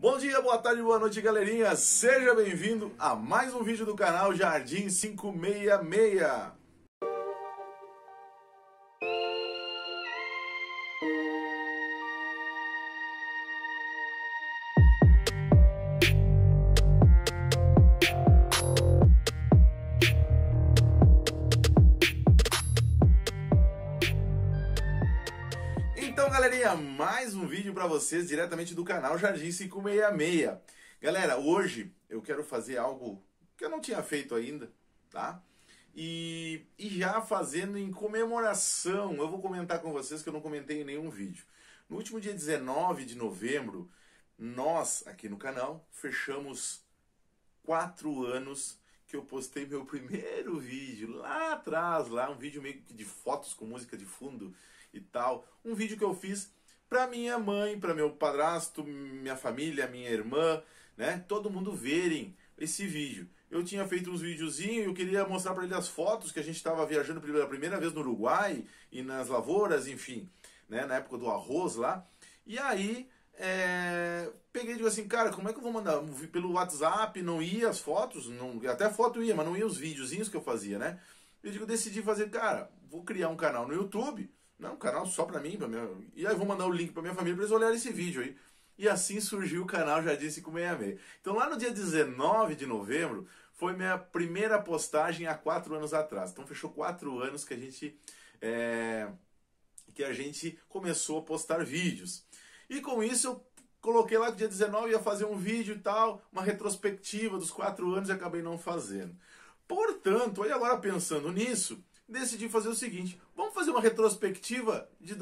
Bom dia, boa tarde, boa noite, galerinha. Seja bem-vindo a mais um vídeo do canal Jardim 566. Então, galerinha, mais um vídeo para vocês diretamente do canal Jardim 566. Galera, hoje eu quero fazer algo que eu não tinha feito ainda, tá? E já fazendo em comemoração, eu vou comentar com vocês que eu não comentei em nenhum vídeo. No último dia 19 de novembro, nós aqui no canal fechamos 4 anos que eu postei meu primeiro vídeo lá atrás, um vídeo meio que de fotos com música de fundo e tal. Um vídeo que eu fiz pra minha mãe, pra meu padrasto, minha família, minha irmã, né? Todo mundo verem esse vídeo. Eu tinha feito uns videozinhos e eu queria mostrar pra ele as fotos que a gente estava viajando pela primeira vez no Uruguai e nas lavouras, enfim, né? Na época do arroz lá. E aí, peguei e digo assim, cara, como é que eu vou mandar? Pelo WhatsApp não ia as fotos, não, até foto ia, mas não ia os videozinhos que eu fazia, né? Eu decidi fazer, cara, vou criar um canal no YouTube. Não, um canal só pra mim, e aí vou mandar o link pra minha família pra eles olharem esse vídeo aí. E assim surgiu o canal Jardim 566. Então lá no dia 19 de novembro, foi minha primeira postagem há 4 anos atrás. Então fechou 4 anos que a gente começou a postar vídeos. E com isso eu coloquei lá que dia 19 ia fazer um vídeo e tal, uma retrospectiva dos 4 anos e acabei não fazendo. Portanto, aí agora pensando nisso, decidi fazer o seguinte, vamos fazer uma retrospectiva de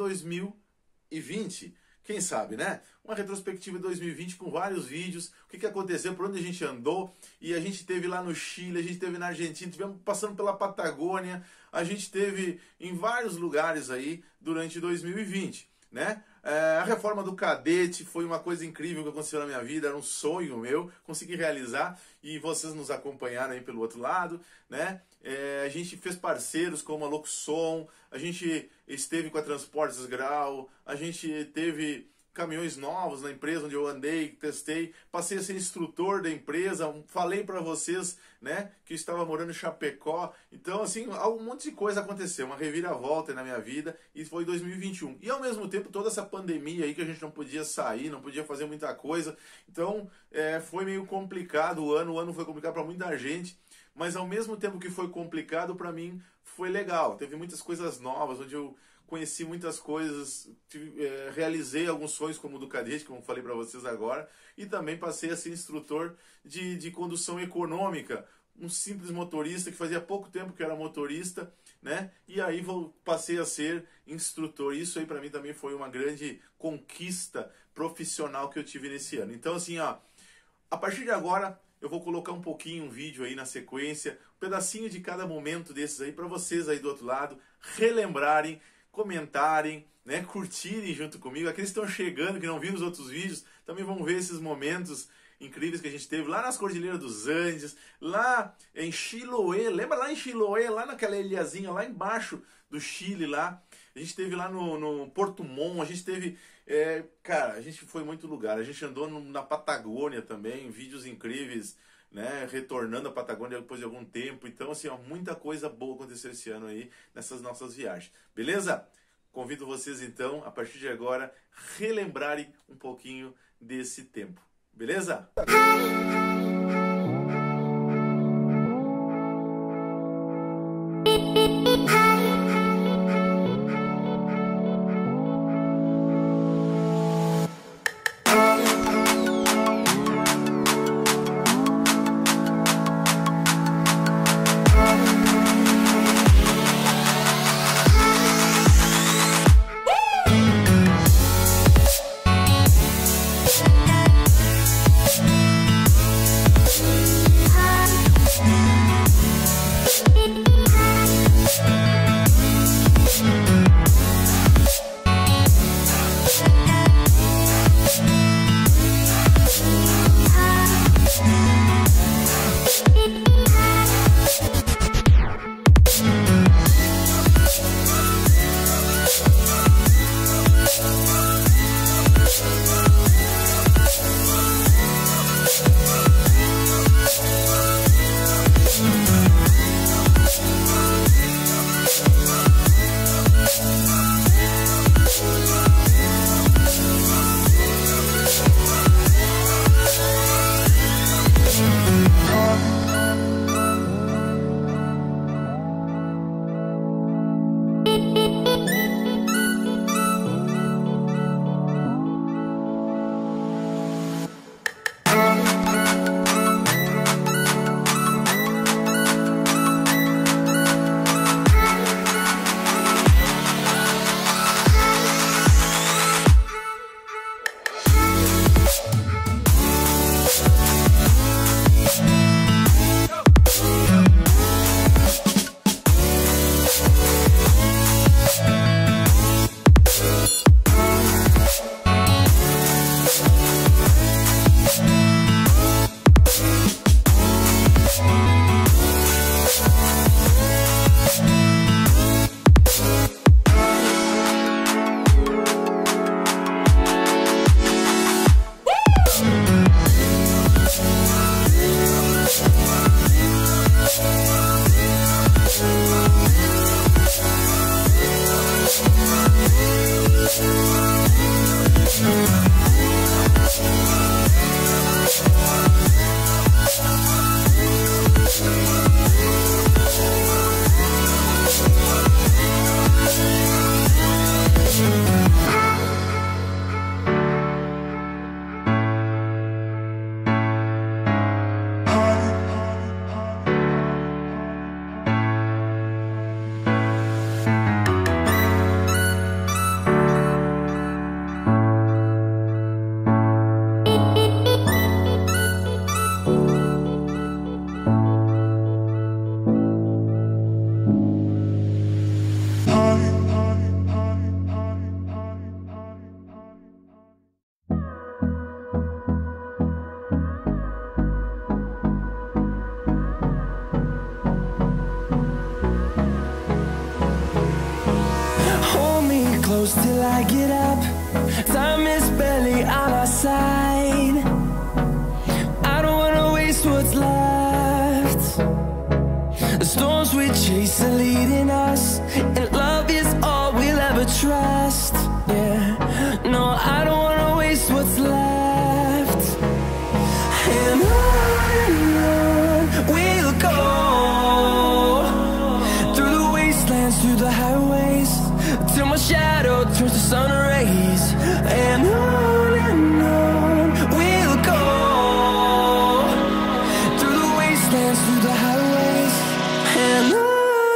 2020, quem sabe, né? Uma retrospectiva de 2020 com vários vídeos, o que aconteceu, por onde a gente andou, e a gente teve lá no Chile, a gente teve na Argentina, tivemos passando pela Patagônia, a gente teve em vários lugares aí durante 2020, né? A reforma do cadete foi uma coisa incrível que aconteceu na minha vida, era um sonho meu, consegui realizar e vocês nos acompanharam aí pelo outro lado, né? A gente fez parceiros como a Loxon, a gente esteve com a Transportes Grau, a gente teve caminhões novos na empresa onde eu andei, testei, passei a ser instrutor da empresa, falei para vocês, né, que eu estava morando em Chapecó. Então, assim, um monte de coisa aconteceu, uma reviravolta na minha vida, e foi 2021. E ao mesmo tempo, toda essa pandemia aí que a gente não podia sair, não podia fazer muita coisa. Então, foi meio complicado o ano foi complicado para muita gente, mas ao mesmo tempo que foi complicado, para mim foi legal. Teve muitas coisas novas, onde eu conheci muitas coisas, realizei alguns sonhos como o do cadete, como eu falei para vocês agora, e também passei a ser instrutor de condução econômica, um simples motorista que fazia pouco tempo que eu era motorista, né? E aí passei a ser instrutor. Isso aí para mim também foi uma grande conquista profissional que eu tive nesse ano. Então assim, ó, a partir de agora eu vou colocar um pouquinho, um vídeo aí na sequência, um pedacinho de cada momento desses aí para vocês aí do outro lado relembrarem, comentarem, né, curtirem junto comigo. Aqueles que estão chegando, que não viram os outros vídeos, também vão ver esses momentos incríveis que a gente teve lá nas Cordilheiras dos Andes, lá em Chiloé. Lembra lá em Chiloé, lá naquela ilhazinha lá embaixo do Chile lá? A gente teve lá no Porto Montt, a gente teve... cara, a gente foi em muito lugar. A gente andou na Patagônia também, vídeos incríveis, né, retornando à Patagônia depois de algum tempo. Então, assim, ó, muita coisa boa aconteceu esse ano aí, nessas nossas viagens. Beleza? Convido vocês, então, a partir de agora, relembrarem um pouquinho desse tempo. Beleza? close till I get up. Time is barely on our side. I don't wanna waste what's left. The storms we chase are leading us, and love is all we'll ever trust. Yeah, no, I don't wanna waste what's left. And on we'll go, through the wastelands, through the highways, till my shadow turns to sun rays. And on we'll go, through the wastelands, through the highways, and on.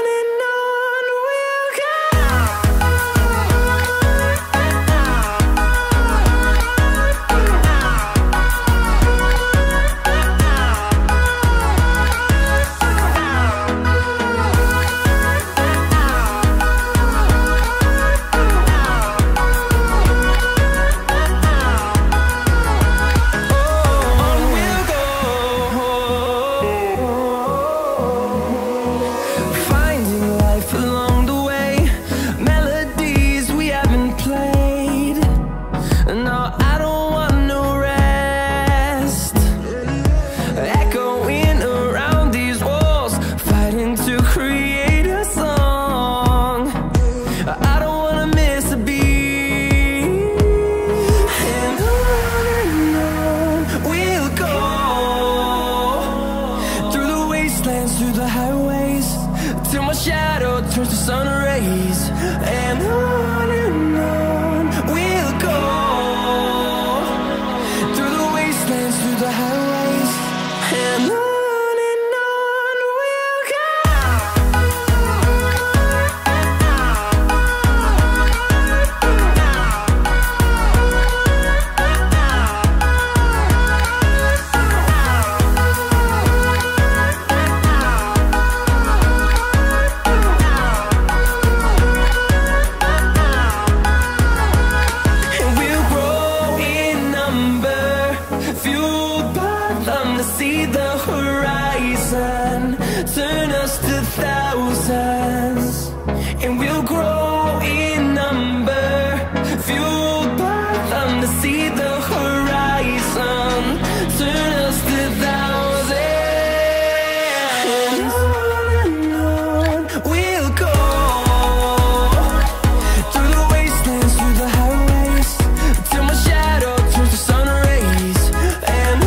Through the highways, till my shadow turns to sun rays. And on we'll go, through the wastelands, through the highways, and on we'll go. See the horizon turn us to thousands, and we'll grow in number, fueled by them to see the horizon turn us to thousands. And on we'll go, through the wastelands, through the highways, till my shadow turns to sun rays. And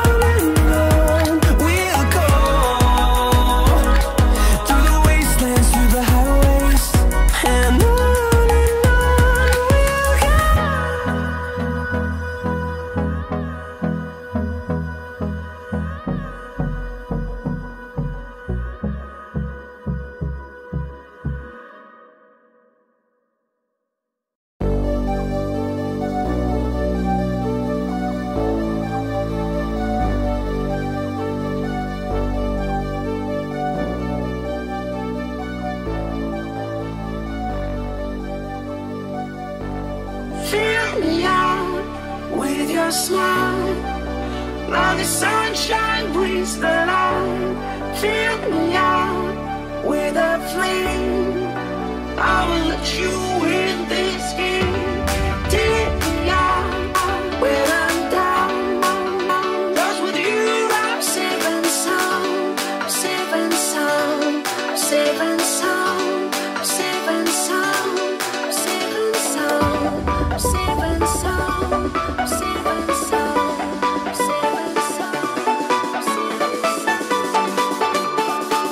fill me out with your smile, now the sunshine brings the light. Fill me out with a flame, I will let you in this game. Take me out when I'm down, 'cause with you I'm safe and sound. I'm safe and sound, I'm safe and sound, I'm safe and sound, I'm safe and sound, I'm safe and sound, I'm safe and sound, I'm safe and sound, I'm safe and sound.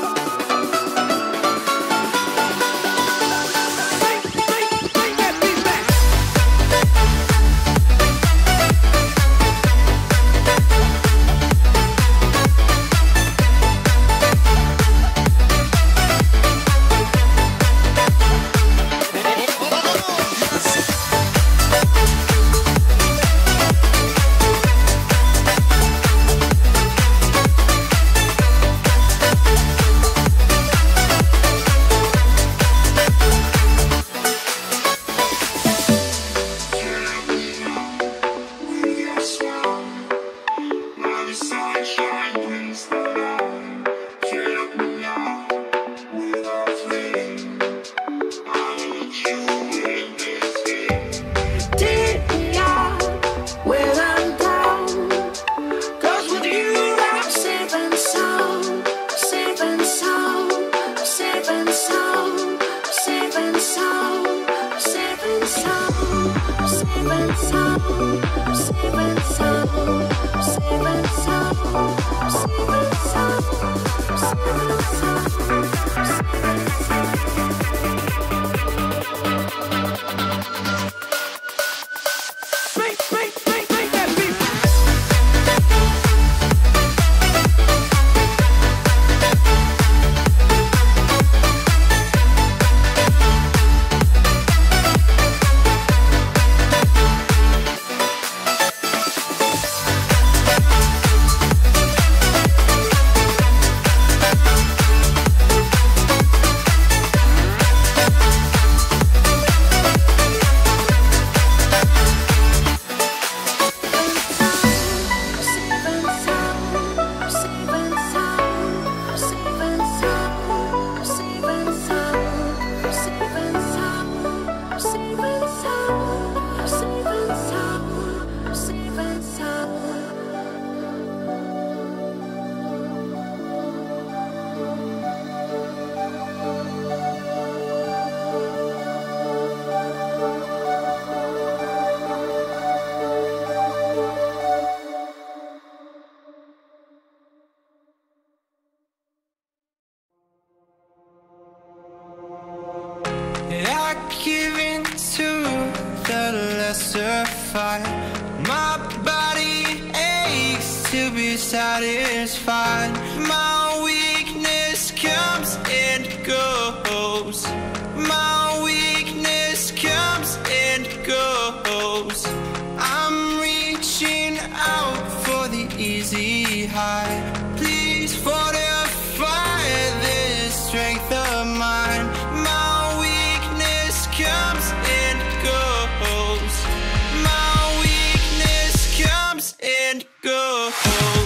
satisfied. My body aches to be satisfied. My weakness comes and goes. My weakness comes and goes. I'm reaching out for the easy high. Please fortify this strength of mine. My weakness comes and goes. My weakness comes and goes.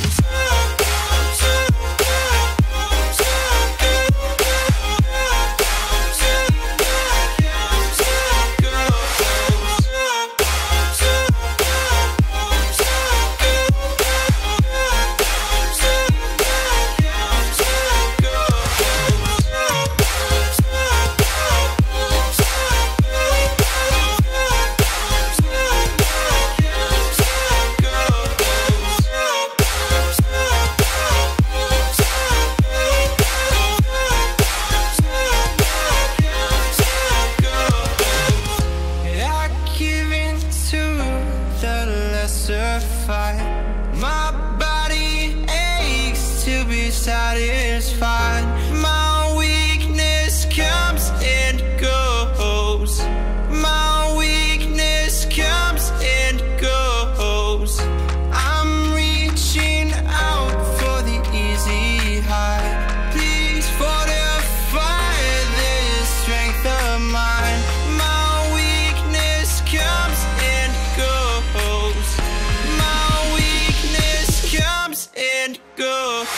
My body aches to be satisfied. My weakness comes and goes. My weakness comes and goes. I'm reaching out for the easy high. Please fortify this strength of mine. My weakness comes and goes. My weakness comes and goes.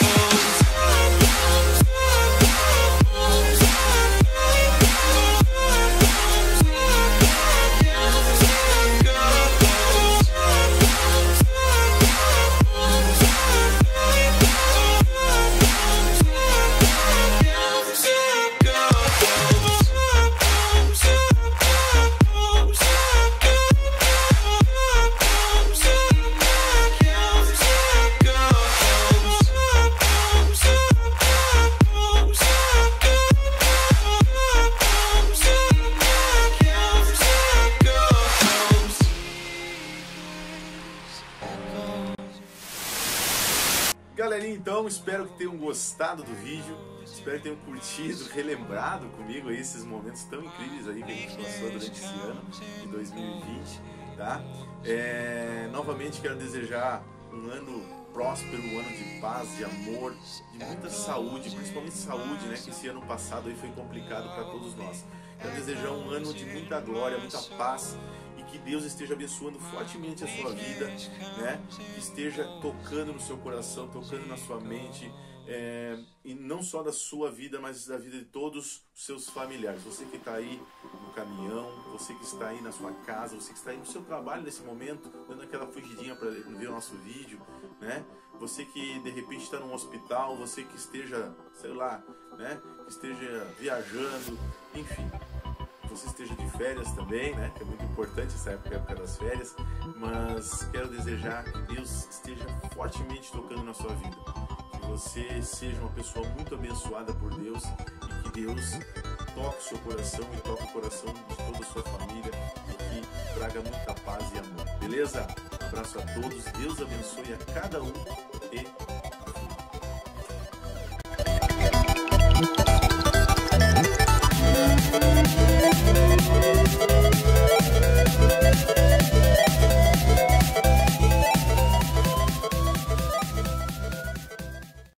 Galerinha, então, espero que tenham gostado do vídeo, espero que tenham curtido, relembrado comigo aí esses momentos tão incríveis aí que a gente passou durante esse ano de 2020, tá? Novamente quero desejar um ano próspero, um ano de paz, de amor, de muita saúde, principalmente saúde, né? Que esse ano passado aí foi complicado para todos nós. Quero desejar um ano de muita glória, muita paz, e que Deus esteja abençoando fortemente a sua vida, né? Que esteja tocando no seu coração, tocando na sua mente, e não só da sua vida, mas da vida de todos os seus familiares. Você que está aí no caminhão, você que está aí na sua casa, você que está aí no seu trabalho nesse momento, dando aquela fugidinha para ver o nosso vídeo, né? Você que de repente está num hospital, você que esteja, sei lá, né? Que esteja viajando, enfim. Você esteja de férias também, né? Que é muito importante essa época, a época das férias. Mas quero desejar que Deus esteja fortemente tocando na sua vida. Que você seja uma pessoa muito abençoada por Deus e que Deus toque o seu coração e toque o coração de toda a sua família e que traga muita paz e amor. Beleza? Um abraço a todos. Deus abençoe a cada um